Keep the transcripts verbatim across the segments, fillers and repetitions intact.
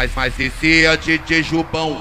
Mas, mas esse é D J Jubão.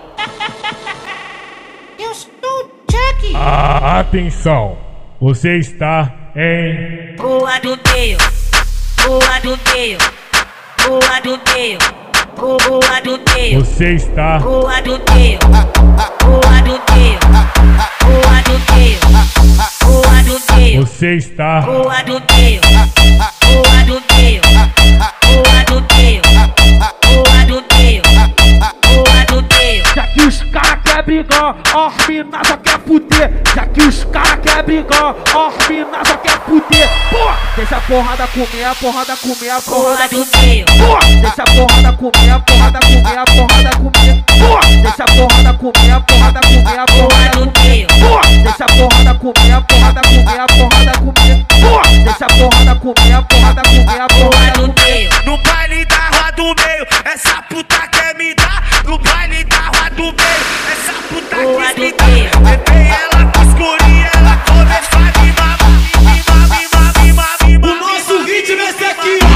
Eu sou Jack. Ah, atenção, você está em Rua do meio, rua do meio, rua do meio, rua do meio, Você está rua do meio, rua do meio, rua do meio, rua do meio, Você está rua do meio, rua do meio, rua do meio, rua do meio, rua do meio. Já que os cara quer brigar, ó, mina só quer fuder. Já que os cara quer brigar, ó, mina só quer fuder. Pô, deixa a porrada comer, a porrada comer, a porrada Rua do comer. meio, Pô, deixa a porrada comer, a porrada comer, a porrada comer. Pô, deixa a porrada comer, a porrada comer, a rua porrada do comer. meio, Pô, deixa a porrada comer, a porrada comer, a porrada comer. Pô, deixa a porrada comer, a porrada comer, a rua porrada do comer. meio, No baile da rua do meio, essa puta quer me dar. No baile da rua do meio, essa puta Rua quis do me dar. meio. Levei ela pro escuro e ela começou a me mamar. Me mamar, me mamar, me mamar, me mamar. O nosso ritmo é esse aqui, ó.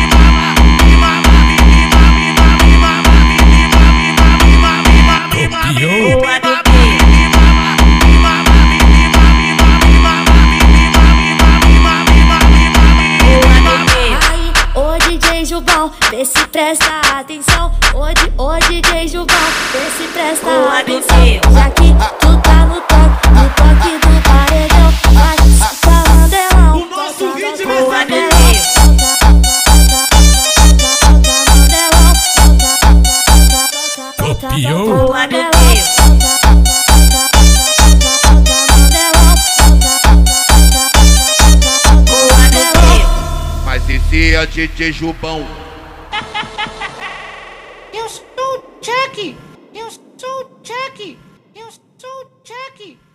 rua do meio, rua do meio. Aí, ô D J Jubão, vê se presta atenção. Ô, D- ô D J Jubão, vê se presta Rua do atenção. meio. Já que tu tá no toque, no toque do paredão, vai só mandelão. O nosso ritmo é esse Rua do aqui. meio, Copiou? rua do meio, rua do meio. Mas esse é D J Jubão. Eu sou Jack. Eu sou Jack. Eu sou Jack.